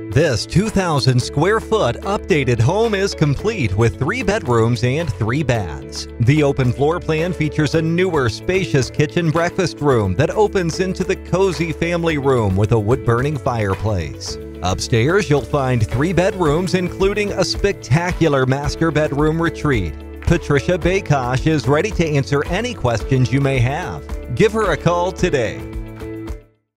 This 2,000 square foot updated home is complete with 3 bedrooms and 3 baths. The open floor plan features a newer, spacious kitchen breakfast room that opens into the cozy family room with a wood-burning fireplace. Upstairs, you'll find 3 bedrooms, including a spectacular master bedroom retreat. Patricia Baykosh is ready to answer any questions you may have. Give her a call today.